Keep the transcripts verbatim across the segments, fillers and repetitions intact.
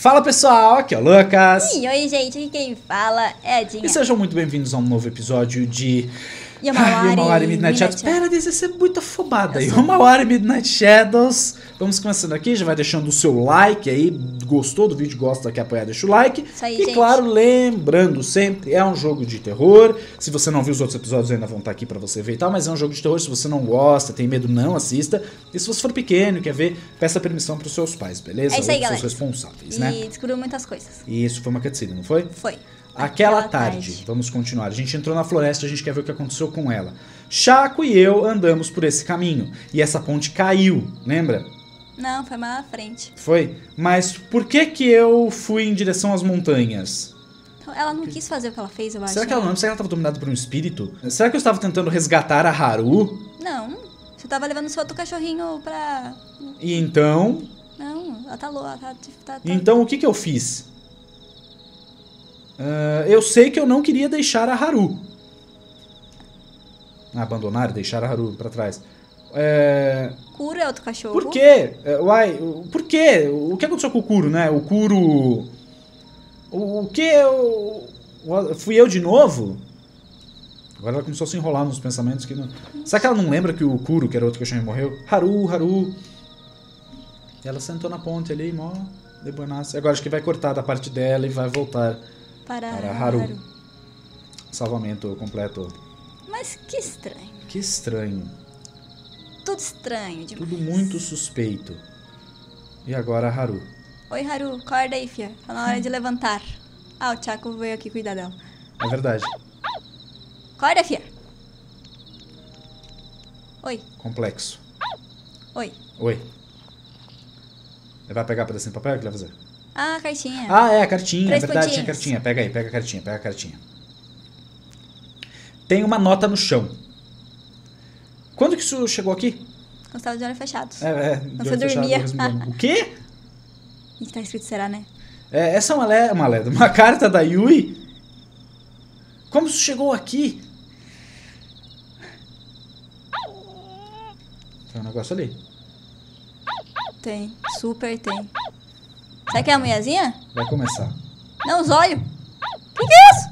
Fala pessoal, aqui é o Lucas. E oi gente, aqui quem fala é a Dinha. E sejam muito bem-vindos a um novo episódio de Yomawari, Yomawari Midnight Shadows. Pera, deve ser muito afobada. Yomawari Midnight Shadows. Vamos começando aqui, já vai deixando o seu like aí. Gostou do vídeo, gosta, quer apoiar, deixa o like. Isso aí, e gente. claro, lembrando sempre, é um jogo de terror. Se você não viu os outros episódios, ainda vão estar aqui pra você ver e tal. Mas é um jogo de terror, se você não gosta, tem medo, não assista. E se você for pequeno e quer ver, peça permissão pros seus pais, beleza? É isso aí, Ou galera. pros seus responsáveis, E né? descobriu muitas coisas. E isso foi uma cutscene, não foi? Foi. Aquela, Aquela tarde. tarde. Vamos continuar. A gente entrou na floresta, a gente quer ver o que aconteceu com ela. Chaco e eu andamos por esse caminho. E essa ponte caiu, lembra? Não, foi mais na frente. Foi? Mas por que que eu fui em direção às montanhas? Ela não quis fazer o que ela fez, eu acho. Será que ela não? Será que ela estava dominada por um espírito? Será que eu estava tentando resgatar a Haru? Não, você tava levando seu outro cachorrinho pra... E então... Não, ela tá louca, tá, tá, tá... Então o que que eu fiz? Uh, eu sei que eu não queria deixar a Haru. Abandonar, deixar a Haru pra trás. É... Kuro é outro cachorro. Por quê? É, Uai, o- por quê? O que aconteceu com o Kuro, né? O Kuro... O, o que? O, o- fui eu de novo? Agora ela começou a se enrolar nos pensamentos que não... Será que ela não lembra que o Kuro, que era outro cachorro, morreu? Haru, Haru. E ela sentou na ponte ali, mó de bonaça. Agora acho que vai cortar da parte dela e vai voltar Para, para Haru. Salvamento completo. Mas que estranho. Que estranho. Tudo estranho demais. Tudo muito suspeito. E agora a Haru. Oi, Haru, acorda aí, fia. Tá na hora de levantar. Ah, o Chaco veio aqui cuidar dela. É verdade. Acorda, fia. Oi, Complexo. oi. Oi. Ele vai pegar a pedacinho de papel? O que ele vai fazer? Ah, cartinha. Ah, é, a cartinha. Três É verdade, tinha pontinhos. cartinha. Pega aí, pega a cartinha, pega a cartinha. Tem uma nota no chão. Quando que isso chegou aqui? Gostava de olhos fechados. É, é. Não, de você olho fechado, dormia. resmungando. O quê? O que tá escrito será, né? É, essa é uma, le uma, leda, uma carta da Yui? Como isso chegou aqui? Tem um negócio ali. Tem, super tem. Será que é a mulherzinha? Vai começar. Não, os olhos. Que que é isso?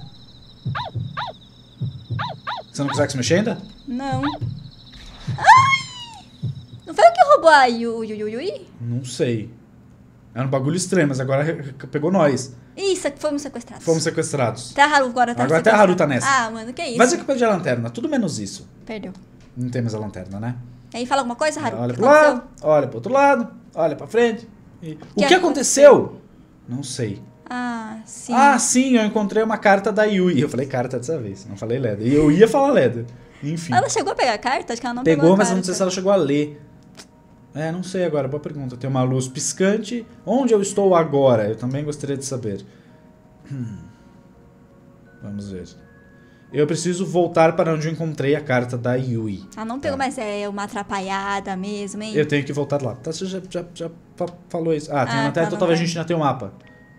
Você não consegue se mexer ainda? Não. Ai! Não foi o que roubou a Yu, Yu, Yu, Yui? Não sei. Era um bagulho estranho, mas agora re- re- pegou nós. Isso, fomos sequestrados. Fomos sequestrados. Até a Haru agora tá Agora até a Haru tá sequestrada. nessa. Ah, mano, que isso? Vai dizer que eu perdi a lanterna, tudo menos isso. Perdeu. Não tem mais a lanterna, né? E aí, fala alguma coisa, Haru? Olha O que pro aconteceu? lado, olha pro outro lado, olha pra frente. E... O que, que aconteceu? Não sei. Ah, sim. Ah, sim, eu encontrei uma carta da Yui. Eu falei carta dessa vez, não falei Leda. E eu ia falar Leda. Enfim. Ela chegou a pegar a carta? Acho que ela não pegou Pegou, a mas eu carta. não sei se ela chegou a ler. É, não sei agora, boa pergunta. Tem uma luz piscante. Onde eu estou agora? Eu também gostaria de saber. Hum. Vamos ver. Eu preciso voltar para onde eu encontrei a carta da Yui. Ela não pegou, Tá. mas é uma atrapalhada mesmo, hein? Eu tenho que voltar lá. Tá, você já, já, já fa- falou isso. Ah, tem Ah, a lanterna, tá, então talvez a lanterna. gente ainda tenha um mapa.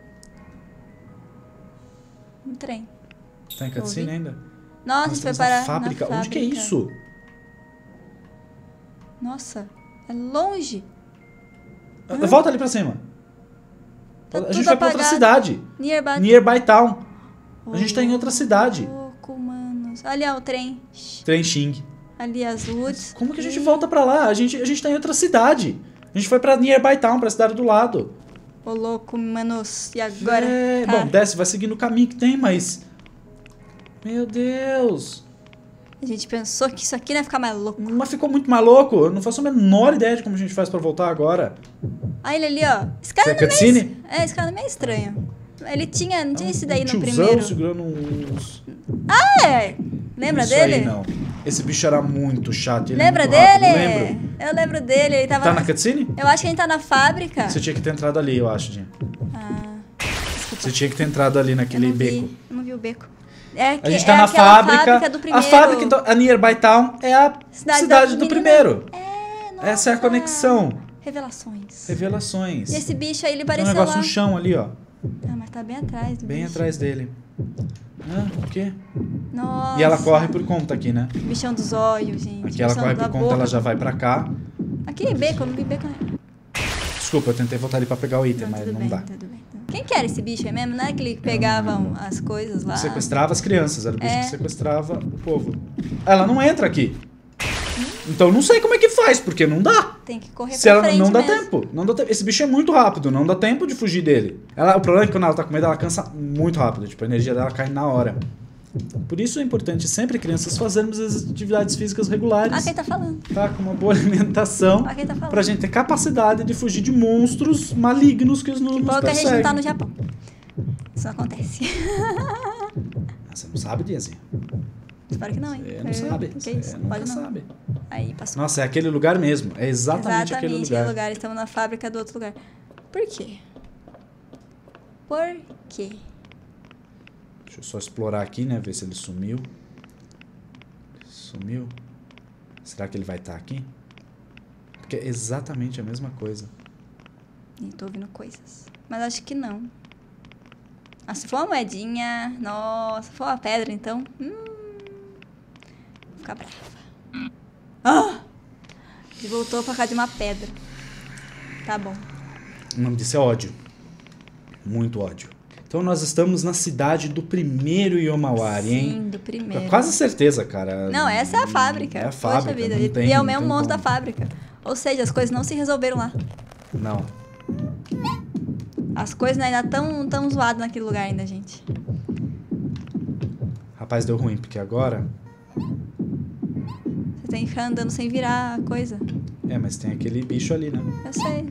Um trem. Tá em cutscene Ouvi. ainda? Nossa, a Nós gente foi estamos parar na fábrica. na Onde que é fábrica. isso? Nossa, é longe. Volta ali pra cima. Tá a tudo gente vai pra outra apagado. cidade. Nearby. Nearby Town. A gente tá em outra cidade. Louco, mano. Olha o trem. Trem Xing. Ali as woods. Como que a gente volta pra lá? A gente, a gente tá em outra cidade. A gente foi pra Nearby Town, pra cidade do lado. Ô, louco, manos. E agora? É, Tá. bom, desce, vai seguindo o caminho que tem, mas... Meu Deus. A gente pensou que isso aqui não ia ficar mais louco. Mas ficou muito maluco. Eu não faço a menor ideia de como a gente faz pra voltar agora. Olha ele ali, ó. Esse cara Isso é não é meio... cutscene? É, esse cara não é meio estranho. Ele tinha... Não tinha esse daí um no tiozão primeiro. segurando uns... Ah, é. Lembra Isso dele? aí, não. Esse bicho era muito chato. Ele é Lembra muito dele? rápido, lembro. Eu lembro dele. Ele tava... Tá na cutscene? Eu acho que ele tá na fábrica. Você tinha que ter entrado ali, eu acho, Dinha. Ah, Você tinha que ter entrado ali eu naquele não vi. beco. Eu não vi o beco. É que, A gente é tá na aquela fábrica. do A primeiro. fábrica, então, a Nearby Town é a Cidade cidade, da do menina. primeiro. É, nossa. Essa é a conexão. Revelações. Revelações. E esse bicho aí, ele Tem um pareceu negócio lá. no chão ali, ó. Ah, mas tá bem atrás do Bem bicho. atrás dele. Ah, o quê? Nossa. E ela corre por conta aqui, né? Bichão dos olhos, gente. Aqui ela bichão corre da por conta, boca. ela já vai pra cá. Aqui é beco, eu não vi beco. Desculpa, eu tentei voltar ali pra pegar o item, Não, mas tudo não bem, dá. tudo bem. Tudo bem. Quem que era esse bicho aí mesmo? Não é aquele que pegava as coisas lá? Sequestrava as crianças, era o bicho É. que sequestrava o povo. Ela não entra aqui. Então não sei como é que faz, porque não dá. Tem que correr Se pra ela frente não dá mesmo. tempo, não dá tempo. Esse bicho é muito rápido, não dá tempo de fugir dele. Ela, o problema é que quando ela tá com medo, ela cansa muito rápido. Tipo, a energia dela cai na hora. Por isso é importante sempre, crianças, fazermos as atividades físicas regulares. Ah, quem tá falando? Tá? Com uma boa alimentação. Ah, quem tá falando? Pra gente ter capacidade de fugir de monstros malignos que nos, nos Bom que a gente não perseguem. tá no Japão. Isso não acontece. Você não sabe, Diazinha? Espero que não, hein? Você não Eu- sabe. Que Você isso? nunca Pode não. sabe. Aí passou. Nossa, é aquele lugar mesmo. É exatamente, aquele lugar. lugar. Estamos na fábrica do outro lugar. Por quê? Por quê? Deixa eu só explorar aqui, né? Ver se ele sumiu. Sumiu? Será que ele vai estar aqui? Porque é exatamente a mesma coisa. E tô ouvindo coisas. Mas acho que não. Ah, se for uma moedinha... Nossa, se for uma pedra, então... Hum, vou ficar brava. Ah! Ele voltou pra cá de uma pedra. Tá bom. O nome disso é ódio. Muito ódio. Então nós estamos na cidade do primeiro Yomawari, hein? Sim, do primeiro. Quase certeza, cara. Não, essa é a fábrica. É a fábrica. Poxa vida. não E- tem- e é o não mesmo tem monstro da como. fábrica. Ou seja, as coisas não se resolveram lá. Não. As coisas ainda estão tão zoadas naquele lugar ainda, gente. Rapaz, deu ruim, porque agora... Você tem que ficar andando sem virar a coisa. É, mas tem aquele bicho ali, né? Eu sei.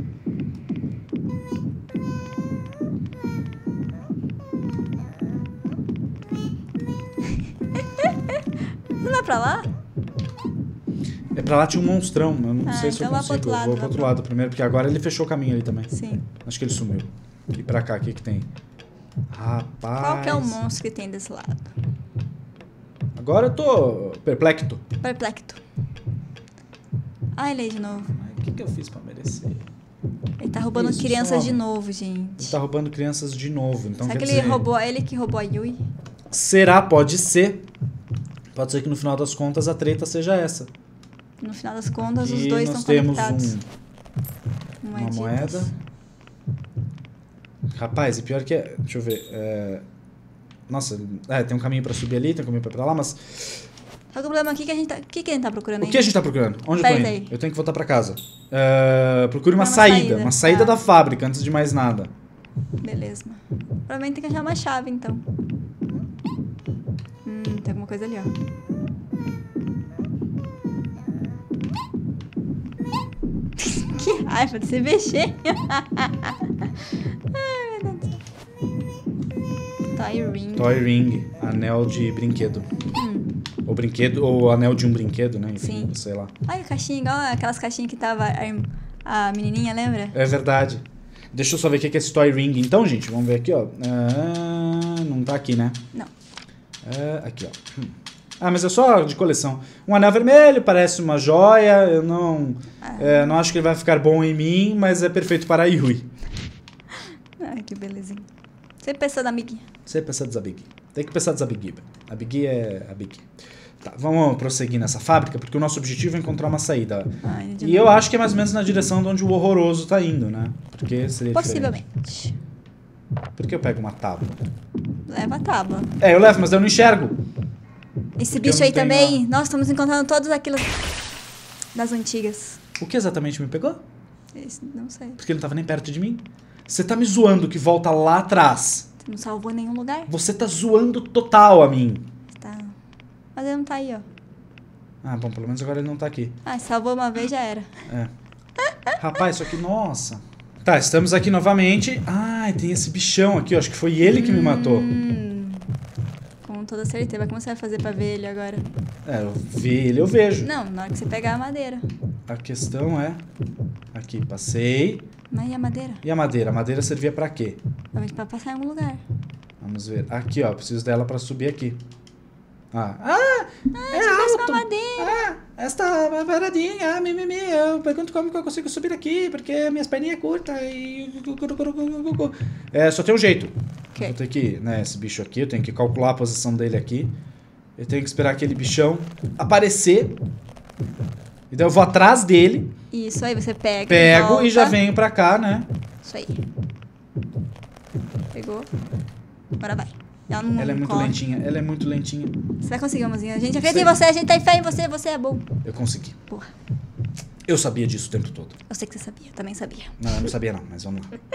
Não dá pra lá? É pra lá tinha um monstrão, eu não Ah, sei se eu então vá pro consigo. outro lado, eu vou vá pro outro pro- lado primeiro, porque agora ele fechou o caminho ali também. Sim. Acho que ele sumiu. E pra cá, o que que tem? Rapaz... Qual que é o monstro que tem desse lado? Agora eu tô perplexo. Perplecto. Ah, ele é de novo. Mas o que que eu fiz pra merecer? Ele tá roubando Isso, crianças some. de novo, Ele gente. tá roubando crianças de novo, então Será quer que ele dizer... roubou ele que roubou a Yui? Será? Pode ser. Pode ser que no final das contas a treta seja essa. No final das contas, os E dois nós estão temos conectados. um, uma Moeditas. moeda. Rapaz, e pior que é... Deixa eu ver. É, nossa, é, tem um caminho pra subir ali, tem um caminho pra ir pra lá, mas... Só que o problema aqui é que a gente tá... O que, que a gente tá procurando O aí? que a gente tá procurando? Onde eu Pera tô indo? aí. Eu tenho que voltar pra casa. É, procure uma, Uma saída, saída, Uma saída tá. da fábrica, antes de mais nada. Beleza. Provavelmente tem que achar uma chave, então. Hum, tem alguma coisa ali, ó. Que raiva de se mexer. Ai, meu Deus do céu. Toy ring. Toy ring, anel de brinquedo. Hum. Ou brinquedo, ou anel de um brinquedo, né? Enfim, Sim. sei lá. Olha a caixinha, igual aquelas caixinhas que tava a, a menininha, lembra? É verdade. Deixa eu só ver o que é esse toy ring. Então, gente, vamos ver aqui, ó. Ah, não tá aqui, né? Não. É, aqui, ó. Hum. Ah, mas é só de coleção. Um anel vermelho, parece uma joia. Eu não, Ah. é, não acho que ele vai ficar bom em mim, mas é perfeito para a Yui. Ai, que belezinha. Você pensou da amiguinha. Você pensa dos Abigui. Tem que pensar dos Abigui. Abigui é Abigui. Tá, vamos prosseguir nessa fábrica, porque o nosso objetivo é encontrar uma saída. Ai, de E novo. eu acho que é mais ou menos na direção de onde o horroroso tá indo, né? Porque seria Possivelmente. diferente. Por que eu pego uma tábua? Leva a tábua. É, eu levo, mas eu não enxergo. Esse Porque eu bicho não aí tenho também. Nós estamos encontrando todos aqueles das antigas. O que exatamente me pegou? Esse, não sei. Porque ele não tava nem perto de mim. Você tá me zoando que volta lá atrás. Você não salvou em nenhum lugar? Você tá zoando total a mim. Tá. Mas ele não tá aí, ó. Ah, bom, pelo menos agora ele não tá aqui. Ah, salvou uma vez, já era. É. Rapaz, isso aqui, nossa. Tá, estamos aqui novamente. Ai, tem esse bichão aqui, ó. Acho que foi ele que me matou. Hum, com toda certeza. Como você vai fazer pra ver ele agora? É, eu vi ele, eu vejo. Não, na hora que você pegar a madeira. A questão é... Aqui, passei. Mas e a madeira? E a madeira? A madeira servia pra quê? Provavelmente pra passar em algum lugar. Vamos ver. Aqui, ó. Preciso dela pra subir aqui. Ah, ah é tivesse alto. uma madeira. Ah, esta paradinha, ah, mimimi. Eu pergunto como que eu consigo subir aqui, porque minhas perninhas é curta e... É, só tem um jeito. Ok. Eu tenho que, né, esse bicho aqui, eu tenho que calcular a posição dele aqui. Eu tenho que esperar aquele bichão aparecer. E daí eu vou atrás dele, Isso aí, você pega. pego e já volta. venho pra cá, né? Isso aí. Pegou. Agora vai. Ela não Ela é muito corre. lentinha, ela é muito lentinha. Você vai conseguir, mozinha. A gente acredita Sei. em você, a gente tem fé em você, você é bom. Eu consegui. Porra. Eu sabia disso o tempo todo. Eu sei que você sabia, eu também sabia. Não, eu não sabia não, mas vamos lá.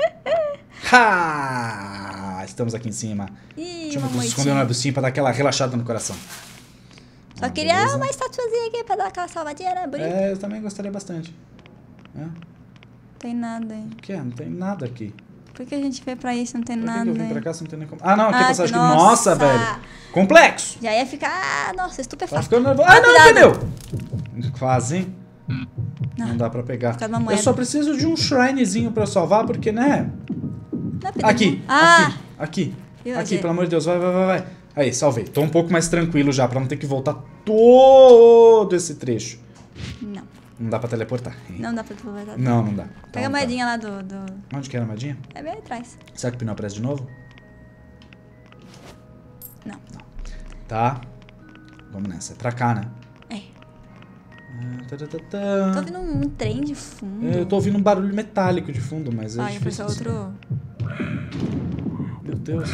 Ha! Estamos aqui em cima. Ih, Deixa eu uma me esconder moitinha. no arbustinho pra dar aquela relaxada no coração. Só Ah, queria beleza. uma estatuazinha aqui pra dar aquela salvadinha, né? Bonita. É, eu também gostaria bastante. É? Não tem nada aí. O que é? Não tem nada aqui. Por que a gente veio pra isso? Não tem Por que nada que eu vim aí. pra cá se não tem nem como... Ah, não, aqui Ah, a passagem aqui. nossa. Nossa, velho. Complexo. Já ia ficar, ah, nossa, Tá estupefato. ficando nervoso. Ah, Ah, não, cuidado. perdeu. Quase, hein? Não, Não. dá pra pegar. Fica uma Eu moeda. só preciso de um shrinezinho pra eu salvar, porque, né? Não é pedir Aqui, muito. Ah, aqui, aqui. Eu Aqui, achei. pelo amor de Deus, vai, vai, vai, vai. Aí, salvei. Tô um pouco mais tranquilo já, pra não ter que voltar todo esse trecho. não. Não dá pra teleportar. hein? Não dá pra tu levar. Não, não dá. Então, Pega a tá. moedinha lá do, do... Onde que era a moedinha? É bem atrás. Será que o pneu aparece de novo? Não. Tá. Vamos nessa. É pra cá, né? É. Ah, tá, tá, tá, tá. Tô ouvindo um, um trem de fundo. Eu tô ouvindo um barulho metálico de fundo, mas é Ai, foi difícil. só outro... Meu Deus.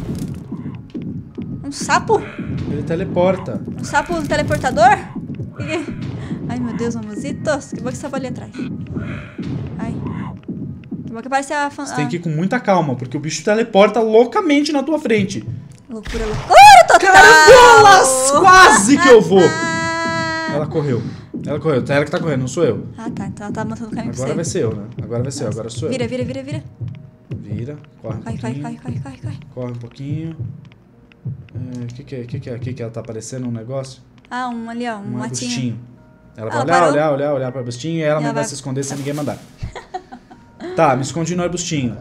Um sapo? Ele teleporta. Um sapo teleportador? Ai, meu Deus, mamuzitos. Que bom que você tava ali atrás. Ai. Que bom que parece a... Fan... Você tem que ir com muita calma, porque o bicho teleporta loucamente na tua frente. Loucura, loucura total! Carambolas! Quase que eu vou! Ah, Ela correu. Ela correu. Ela que tá correndo, não sou eu. ah, tá. Então ela tá montando o caminho pra Agora vai você. ser eu, né? Agora vai ser eu. Agora sou eu. Vira, vira, vira, vira. Vira. Corre um Corre, corre, pouquinho. corre, corre, corre, corre. Corre um pouquinho. O que que é? que que é aqui que ela tá aparecendo um negócio? Ah, um ali, ó. Um, Um latinho. arbustinho. Ela vai Ela olhar, parou? olhar, olhar, olhar pro arbustinho e ela Ela mandar vai- se esconder sem ninguém mandar. Tá, me escondi no arbustinho.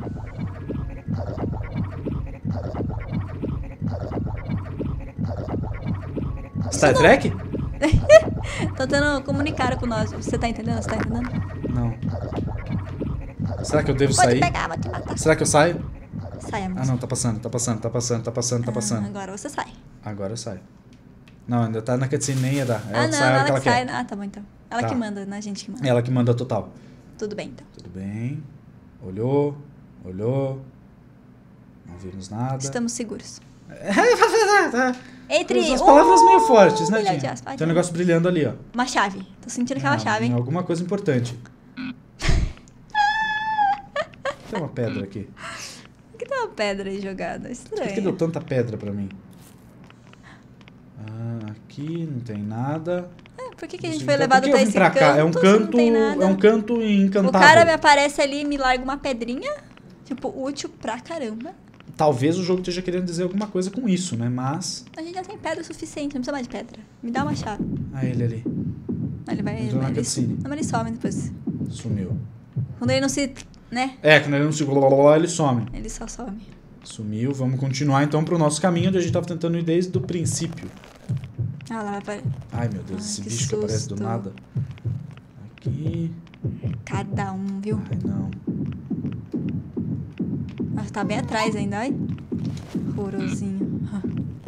Star Trek? Tô tentando comunicar com nós. Você tá entendendo? Você tá entendendo? Não. Será que eu devo Pode sair? pegar, vou te matar. Será que eu saio? Sai, amor. Ah, não, tá passando, tá passando, tá passando, tá passando, tá Ah, passando. agora você sai. Agora eu saio. Não, ainda tá na cutscene, nem ia dar. Ela ah, não, sai a hora ela que ela que sai. quer. Ah, tá bom então. Ela Tá. que manda, não é a gente que manda. Ela que manda total. Tudo bem, então. Tudo bem. Olhou, olhou. Não vimos nada. Estamos seguros. Tá. Entre As palavras um meio fortes, né, milhão de Dinha? aspas. Tem um negócio brilhando ali, ó. Uma chave. Tô sentindo que é uma Ah, chave, hein? Alguma coisa importante. Tem uma pedra aqui. Por que tem uma pedra aí jogada? Por Estranho. que deu tanta pedra pra mim? Ah, aqui não tem nada. Ah, por que, que a gente Então, foi por levado que eu até vim esse pra cá? É um canto se não canto, tem nada? é um canto O encantável. cara me aparece ali e me larga uma pedrinha. Tipo, útil pra caramba. Talvez o jogo esteja querendo dizer alguma coisa com isso, né? Mas... A gente já tem pedra o suficiente, não precisa mais de pedra. Me dá uma chave. Ah, ele ali. Aí ele vai. Entrou na ele, cutscene. não, mas ele some depois. Sumiu. Quando ele não se. Né? É, quando ele não se... ele some. Ele só some. Sumiu. Vamos continuar então pro nosso caminho, onde a gente tava tentando ir desde o princípio. Ah, lá vai aparecer. Ai, meu Deus, Ai, esse que bicho que aparece do susto. nada. Aqui... Cada um, viu? Ai, não. Mas tá bem atrás ainda, ai. Horrorosinho. Ah.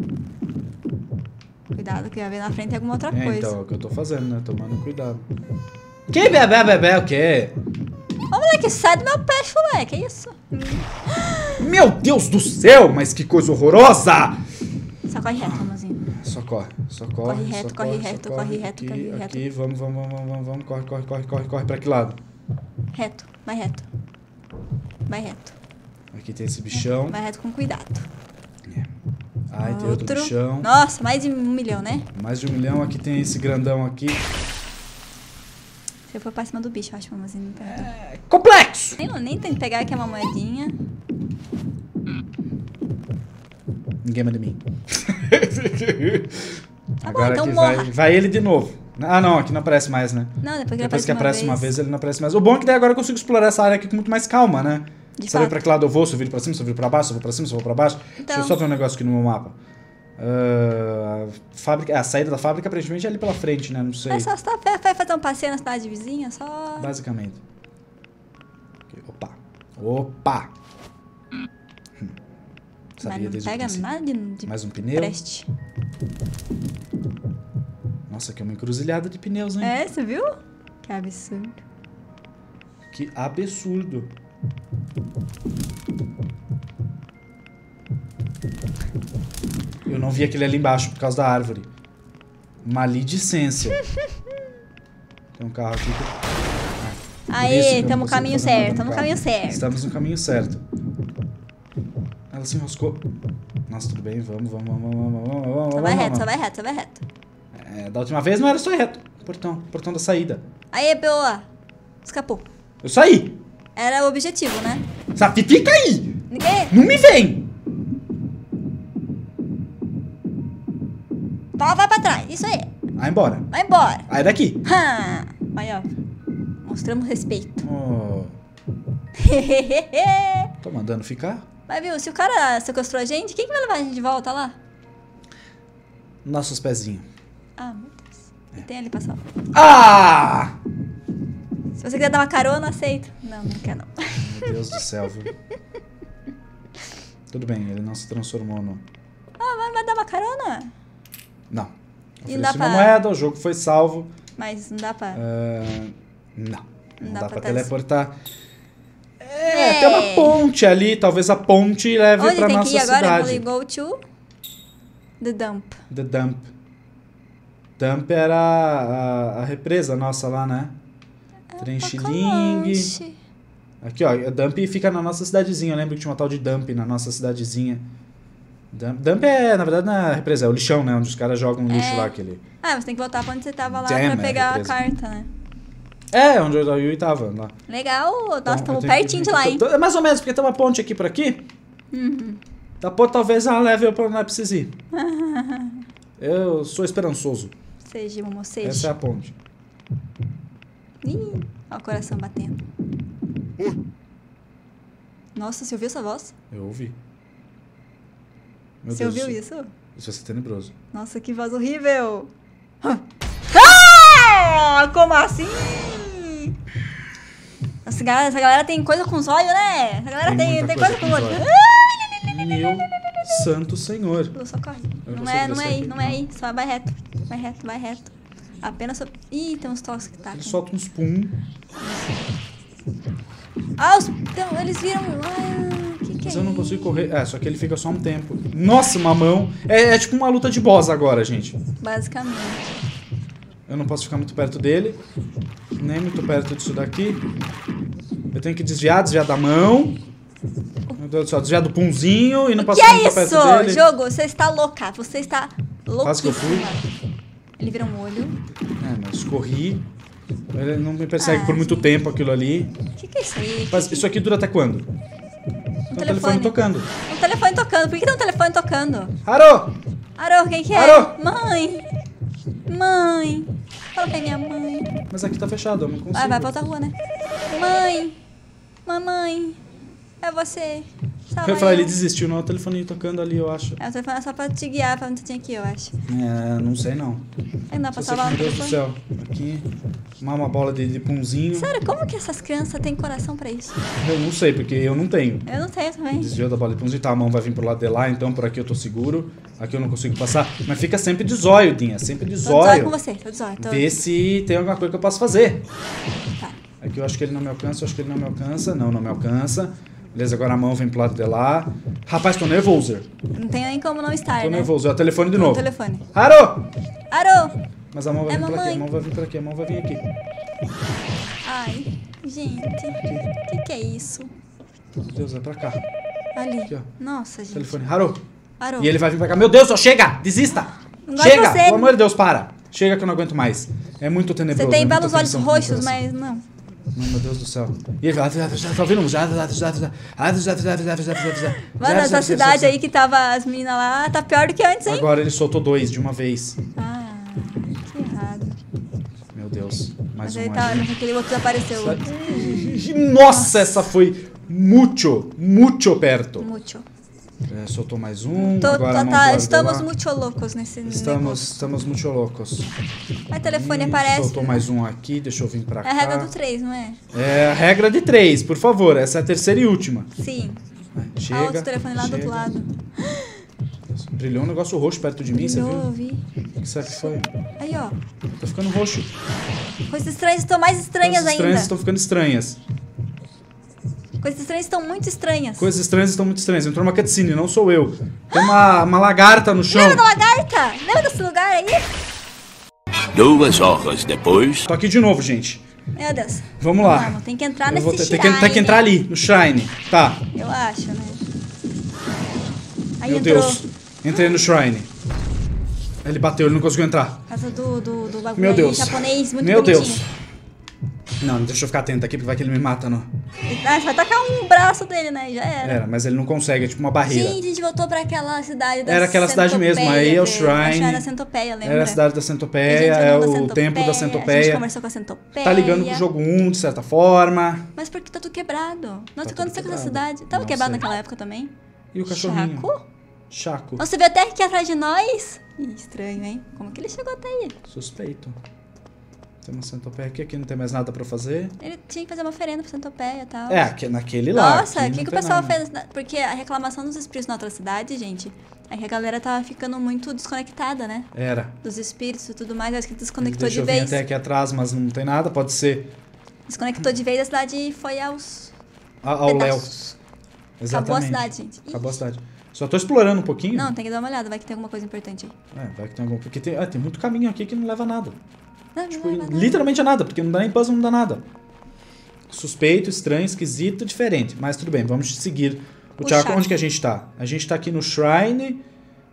Cuidado que vai ver na frente tem alguma outra É, coisa. então, é o que eu tô fazendo, né? Tomando cuidado. Que bebê, bebê, o quê? Ô, moleque, sai do meu pé, chulé. Que isso? Meu Deus do céu, mas que coisa horrorosa! Só corre reto, amorzinho. Só corre, só corre. Corre reto, só corre só reto, corre reto, aqui, corre reto. Aqui, vamos, vamos, vamos, vamos, vamos, corre, corre, corre, corre, corre, pra que lado? Reto, vai reto. Vai reto. Aqui tem esse bichão. Vai reto com cuidado. Ai, tem outro bichão. Nossa, mais de um milhão, né? Mais de um milhão. Aqui tem esse grandão aqui. Você foi pra cima do bicho, eu acho, amorzinho. Não perdeu. Complexo! Nem, nem tem que pegar aqui uma moedinha. Ninguém manda em mim. Tá bom, Agora então aqui morra. vai, vai ele de novo. Ah, não, aqui não aparece mais, né? Não, depois que ele Depois aparece que uma aparece vez. uma vez, ele não aparece mais. O bom é que daí agora eu consigo explorar essa área aqui com muito mais calma, né? De Saber fato. pra que lado eu vou, se eu viro pra cima, se eu viro pra baixo, se eu vou pra cima, se eu vou pra baixo. Deixa Então- eu só ver um negócio aqui no meu mapa. Ah, fábrica, é, a saída da fábrica aparentemente é ali pela frente, né? Não sei. É só você tá- vai fazer um passeio na cidade vizinha, só... Basicamente. Aqui, opa. Opa! Hum. Sabia Mas não desde o pega princípio. nada de, de Mais um pneu. preste. Nossa, aqui é uma encruzilhada de pneus, hein? É, você viu? Que absurdo. Que absurdo. Eu não vi aquele ali embaixo por causa da árvore. Maledicência. Tem um carro aqui que... Ah, Aê, estamos no caminho certo, estamos no caminho certo. Estamos no caminho certo. Ela se enroscou. Nossa, tudo bem, vamos, vamos, vamos, vamos, vamos, vamos. Só vai reto, só vai reto, só vai reto. É, da última vez não era só reto. Portão, portão da saída. Aê, boa. Escapou. Eu saí. Era o objetivo, né? Safi, fica aí. Ninguém... Não me vem. Vai, vai pra trás, isso aí. Vai embora. Vai embora. Vai daqui. Ha. Aí, ó. Mostramos respeito. Oh, tô mandando ficar. Mas, viu, se o cara sequestrou a gente, quem que vai levar a gente de volta lá? Nossos pezinhos. Ah, meu Deus. E tem ali pra salvar. Ah! Se você quiser dar uma carona, aceito. Não, não quer não. Meu Deus do céu, viu? Tudo bem, ele não se transformou no... Ah, vai, vai dar uma carona? Não. E Ofereci dá uma pra- moeda, o jogo foi salvo. Mas não dá pra... Ah, não. Não, dá dá, pra pra ter- teleportar. É, É. tem uma ponte ali. Talvez a ponte leve Onde pra tem nossa que ir agora? cidade. We go to... The dump. The Dump. Dump era a, a represa nossa lá, né? Trenchiling. Pacalanche. Aqui, ó. A Dump fica na nossa cidadezinha. Eu lembro que tinha uma tal de Dump na nossa cidadezinha. Dump, Dump é, na verdade, na represa. É o lixão, né? Onde os caras jogam lixo É. lá. Aquele. Ah, você tem que voltar pra onde você tava lá Damn, pra é, pegar a represa. carta, né? É, onde o Yui tava lá. Legal. Nossa, Então, estamos eu tenho pertinho que- de lá, hein? tô- tô- É mais ou menos, porque tem uma ponte aqui por aqui. Uhum. Da ponte talvez ela leve eu pra onde não precisa ir. Eu sou esperançoso. Seja, Momo, Essa é seja. a ponte. Ih, ó o coração batendo. Nossa, você ouviu essa voz? Eu ouvi. Meu Você Deus do ouviu céu. isso? Isso vai ser tenebroso. Nossa, que voz horrível. Ah! Como assim? Essa galera, essa galera tem coisa com os olhos, né? Essa galera Tem tem, muita tem coisa coisa, com com os os olhos. olhos. Meu santo senhor. Lu, socorre. Eu Não não é, sei não é descer aí, aqui. não é aí. Só vai reto. Vai reto, vai reto. Apenas sobre... Ih, tem uns toques que tá. Ele solta uns pum. Ah, os... então, eles viram... Ah, que que Mas é eu não isso? consigo correr. É, só que ele fica só um tempo. Nossa, mamão. É, é tipo uma luta de boss agora, gente. Basicamente. Eu não posso ficar muito perto dele. Nem muito perto disso daqui. Eu tenho que desviar, desviar da mão. Meu Deus do céu, desviar do punzinho e não O posso que ficar é muito perto isso? dele. Jogo, você está louca. Você está Quase que eu louquíssima. fui. Ele vira um olho. É, mas corri. Ele não me persegue Ah, por muito gente. tempo aquilo ali. O que, que é isso aí? Mas isso aqui dura até quando? Um Tem um telefone telefone. tocando. Um telefone tocando. Por que tem um telefone tocando? Alô? Arô, quem que é? Arô? Mãe. Mãe. Fala que é minha mãe. Mas aqui tá fechado, eu não consigo. Vai, vai pra outra rua, né? Mãe. Mamãe. É você. Salva Eu falei, eu. ele desistiu, não é o telefone tocando ali, eu acho. É, o telefone é só pra te guiar pra onde você tinha que ir, eu acho. É, não sei não. É, não dá pra Só sei que, salvar meu no Deus do telefone. céu. Aqui, uma, uma bola de, de punzinho. Sério, como que essas crianças têm coração pra isso? Eu não sei, porque eu não tenho. Eu não tenho também. Desviou da bola de punzinho, tá, a mão vai vir pro lado de lá, então por aqui eu tô seguro. Aqui eu não consigo passar. Mas fica sempre de zóio, Dinha, sempre de Tô de zóio zóio. com você, tô de zóio. Tô... Vê se tem alguma coisa que eu posso fazer. Tá. Aqui eu acho que ele não me alcança, eu acho que ele não me alcança. Não, não me alcança. Beleza, agora a mão vem pro lado de lá. Rapaz, tô nervoso. Não tem nem como não estar, Tô né? nervoso. É o telefone de Tô no novo. telefone. Arô! Arô! Mas a mão vai É vir por aqui, mamãe. a mão vai vir por aqui, a mão vai vir aqui. Ai, gente. O que, que é isso? Meu Deus, vai pra cá. Ali. Aqui, ó. Nossa, gente. Telefone. Arô! Arô. E ele vai vir pra cá. Meu Deus, só chega! Desista! Não gosto Chega! de você. Pelo amor de Deus, para! Chega que eu não aguento mais. É muito Você tenebroso. tem é muita belos olhos tensão no roxos, coração. mas não. Não, meu Deus do céu. E ele vai. Tá ouvindo? Mano, essa cidade aí que tava as meninas lá, tá pior do que antes, hein? Agora ele soltou dois de uma vez. Ah, que errado. Meu Deus. Mais Mas um aí tá, ali. aquele outro desapareceu. Nossa, essa foi muito, muito perto. Mucho. É, soltou mais um. Tô, agora tá, a mão tá, do lado de estamos lá. muito loucos nesse Estamos, negócio. estamos muito loucos. Mas telefone Ih, aparece. Soltou mais um aqui, deixa eu vir pra É cá. a regra do três, não é? É a regra de três, por favor. Essa é a terceira e última. Sim. Vai, Ah, chega. outro telefone lá do outro chega. lado. Brilhou um negócio roxo perto de mim, você Brilhou, eu viu? vi. O que será que foi? Aí, ó. Tá ficando roxo. Coisas estranhas estão mais estranhas As estranhas ainda. estão ficando estranhas. Coisas estranhas estão muito estranhas. Coisas estranhas estão muito estranhas. Entrou uma cutscene, não sou eu. Tem uma, uma lagarta no chão. Lembra da lagarta? Lembra desse lugar aí? Duas horas depois... Tô aqui de novo, gente. Meu Deus. Vamos lá. Vamos, tem que entrar Eu nesse vou ter, shrine. tem, que, tem que entrar ali, no shrine. Tá. Eu acho, né? Aí Meu entrou. Deus. Entrei no shrine. Ele bateu, ele não conseguiu entrar. Por causa do, do, do bagulho Meu aí, Deus. japonês muito Meu bonitinho. Deus. Não, deixa eu ficar atento aqui, porque vai que ele me mata, não. Ah, você vai tacar um braço dele, né? Já era. Era, mas ele não consegue, é tipo uma barreira. Gente, a gente voltou pra aquela cidade da Era aquela cidade mesmo, Centopeia, aí é o velho. shrine. A shrine da Centopeia, lembra? Era a cidade da A Centopeia, gente é andou o na templo da A gente Centopeia. conversou com a Centopeia. Tá ligando com o jogo um, de certa forma. Mas por que tá tudo quebrado? Nossa, Tá o que tudo aconteceu com essa quebrado. cidade? Tava Não quebrado sei. naquela época também? E o cachorrinho? Chaco? Chaco. Nossa, você veio até aqui atrás de nós? Ih, estranho, hein? Como que ele chegou até aí? Suspeito. Tem uma centopeia aqui, aqui não tem mais nada pra fazer. Ele tinha que fazer uma oferenda pra Centopeia e tal. É, aqui, naquele lá. Nossa, o aqui que, não que o tem pessoal nada. fez? Porque a reclamação dos espíritos na outra cidade, gente, é que a galera tava ficando muito desconectada, né? Era. Dos espíritos e tudo mais. Acho que desconectou Deixa de eu vir vez. até aqui atrás, mas não tem nada, pode ser Desconectou de vez, a cidade foi aos a- ao Léo. pedaços. Exatamente. Acabou a cidade, gente. Ih, Acabou a cidade. Só tô explorando um pouquinho. não, tem que dar uma olhada, vai que tem alguma coisa importante aí. É, vai que tem algum... Porque tem, ah, tem muito caminho aqui que não leva a nada. Não, Tipo, não vai nada. literalmente a nada, porque não dá nem puzzle, não dá nada. Suspeito, estranho, esquisito, diferente. Mas tudo bem, vamos seguir o O Chaco. Chaco. Onde que a gente tá? A gente tá aqui no Shrine.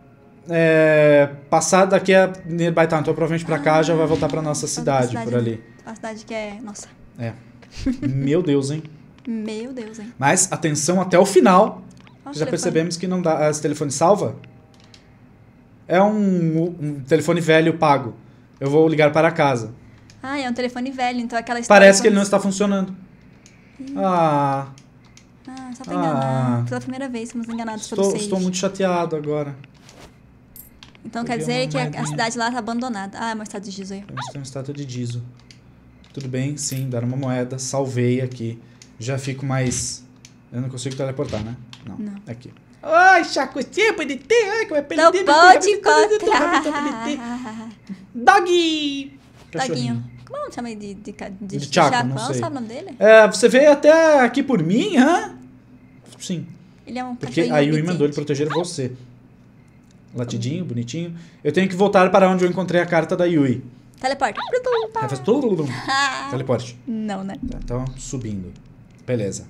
É, passar daqui a Nearby Town. Então provavelmente pra cá já vai voltar pra nossa cidade, por ali. A cidade que é... Nossa. É. Meu Deus, hein? Meu Deus, hein? Mas atenção até o final. Olha o Já telefone. percebemos que não dá. Esse telefone salva? É um, um telefone velho pago. Eu vou ligar para casa. Ah, é um telefone velho, então aquela história... Parece que ele não quando- está funcionando. Ah, Ah, só pra Ah. enganar. Pela primeira vez fomos enganados pelo estou, Sage. estou muito chateado agora. Então Peguei quer dizer uma que a, a moedinha. cidade lá tá abandonada. Ah, é uma cidade de giz aí. Temos uma estátua de Dizo. Tudo bem, sim, dar uma moeda. Salvei aqui. Já fico mais... Eu não consigo teleportar, né? Não. Não. Aqui. Ai, Chaco, é bonitinho. Ai, como é Não bonitinho. pode encontrar. Doggy! Doguinho. Como é que chama ele de, de, de, de, De Chaco, não Não sei. sabe o nome dele? É, você veio até aqui por mim, hã? Sim. Ele é um Porque cachorrinho a Yui obediente. mandou ele proteger você. Latidinho, bonitinho. Eu tenho que voltar para onde eu encontrei a carta da Yui. Teleporta. Aí faz tudo. Teleporte. Não, né? Tá, então, subindo. Beleza.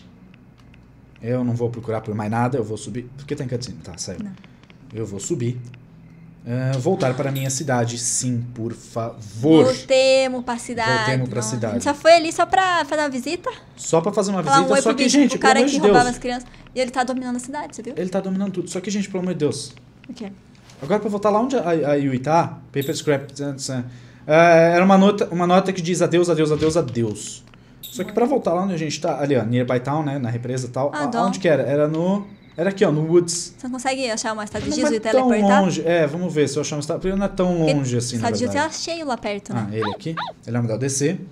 Eu não vou procurar por mais nada, eu vou subir. Por que tem cutscene? Tá, saiu. Não. Eu vou subir. Ah, voltar para a minha cidade, sim, por favor. Voltemos pra cidade. Voltemos pra Não, cidade. A gente só foi ali só pra fazer uma visita. Só pra fazer uma Falar um visita, oi só pro que, bicho, gente, pro pelo cara amor que de roubava Deus. as crianças. E ele tá dominando a cidade, você viu? Ele tá dominando tudo. Só que, gente, pelo amor de Deus. O quê? Agora, pra voltar lá onde a, a Yui tá, Paper Scrap, é, era uma nota, uma nota que diz adeus, adeus, adeus, adeus. Só que pra voltar lá onde a gente tá, ali ó, Nearby Town, né, na represa e tal, Ah, a- dó. aonde que era? Era no... Era aqui, ó, no Woods. Você não consegue achar uma cidade de Não giz é e tão teleportar? longe. É, vamos ver se eu achar uma cidade. Porque não é tão Porque longe assim, na cidade de giz verdade. é cheio lá perto, né? Ah, ele aqui. Ele vai me dar o descer.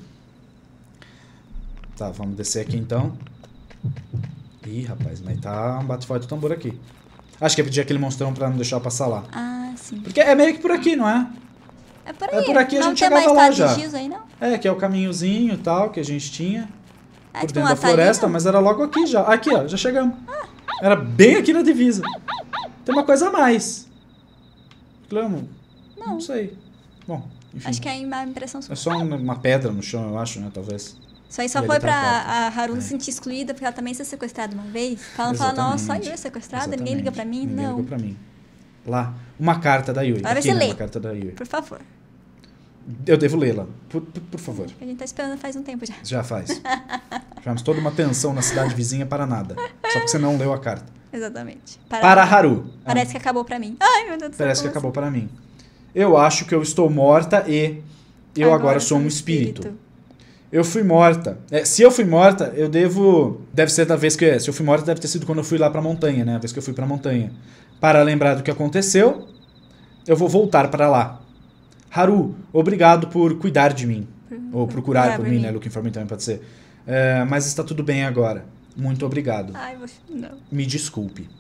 Tá, vamos descer aqui então. Ih, rapaz, mas tá um bate forte do tambor aqui. Acho que é pedir aquele monstrão pra não deixar eu passar lá. Ah, sim. Porque é meio que por aqui, não é? É por aí. É por aqui, a não gente tem mais chegava lá cidade já. de giz aí, não? É, que é o caminhozinho e tal que a gente tinha. É por tipo dentro uma da floresta, mas era logo aqui já. Aqui, ó, já chegamos. Era bem aqui na divisa. Tem uma coisa a mais. Clamo? Não. Não sei. Bom, enfim. Acho que é uma impressão sua. É só uma uma pedra no chão, eu acho, né? Talvez. Isso aí só Ele foi tá pra perto. a Haru É. se sentir excluída, porque ela também foi sequestrada uma vez. Fala, fala, nossa, só Exatamente. eu é sequestrada, ninguém liga pra mim? Ninguém Não. ligou pra mim. Lá. Uma carta da Yui. Agora Aqui, você né, lê. uma carta da Yui. Por favor. Eu devo lê-la. Por, por, por favor. A gente tá esperando faz um tempo já. Já faz. Tivemos toda uma tensão na cidade vizinha para nada. Só porque você não leu a carta. Exatamente. Para Haru. Parece que acabou pra mim. Ai, meu Deus do céu. Parece que como acabou para mim. Eu acho que eu estou morta e eu agora, sou um espírito. Eu fui morta. É, se eu fui morta, eu devo... Deve ser da vez que... Se eu fui morta, deve ter sido quando eu fui lá pra montanha, né? A vez que eu fui pra montanha. Para lembrar do que aconteceu, eu vou voltar para lá. Haru, obrigado por cuidar de mim. Ou procurar por mim, né? Looking for me também pode ser. É, mas está tudo bem agora. Muito obrigado. Ai, você... Não. Me desculpe.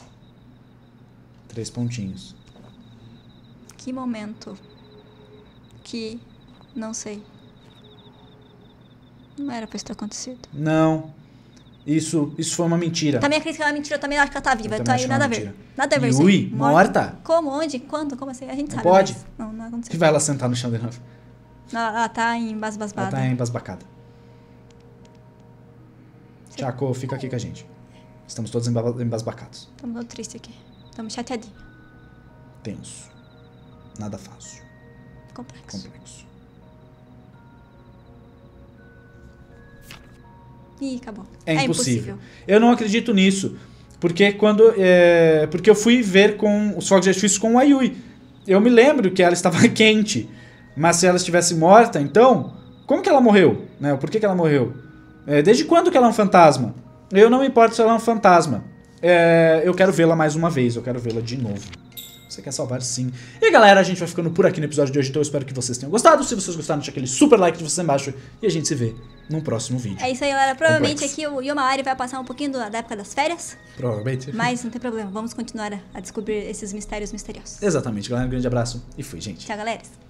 Três pontinhos. Que momento. Que... Não sei. Não era pra isso ter acontecido. Não. Isso, isso foi uma mentira. Também acredito que ela é mentira, eu também acho que ela tá viva. Eu Então também aí acho nada a que é ver. mentira. Nada a ver, Yui, sim. morta? Como? Onde? Quando? Como assim? A gente Não sabe. pode. mas Não, não Que aconteceu. vai ela sentar no chão de novo? Ela, ela tá em Ela basbasbada. tá embasbacada. Chaco, fica aqui com a gente. Estamos todos emba- embasbacados. Estamos muito tristes aqui. Estamos chateadinhos. Tenso. Nada fácil. Complexo. Complexo. Ih, acabou. É impossível. Eu não acredito nisso. Porque quando. É, porque eu fui ver com os fogos de artifício com a Yui. Eu me lembro que ela estava quente. Mas se ela estivesse morta, então. Como que ela morreu? Né? Por que, que ela morreu? É, desde quando que ela é um fantasma? Eu não me importo se ela é um fantasma. É, eu quero vê-la mais uma vez. Eu quero vê-la de novo. Você quer salvar, sim. E galera, a gente vai ficando por aqui no episódio de hoje. Então eu espero que vocês tenham gostado. Se vocês gostaram, deixa aquele super like de vocês embaixo. E a gente se vê num próximo vídeo. É isso aí, galera. Provavelmente Complexo. aqui o Yomari vai passar um pouquinho do- da época das férias. Provavelmente. Mas não tem problema. Vamos continuar a, a descobrir esses mistérios misteriosos. Exatamente, galera. Um grande abraço e fui, gente. Tchau, galera.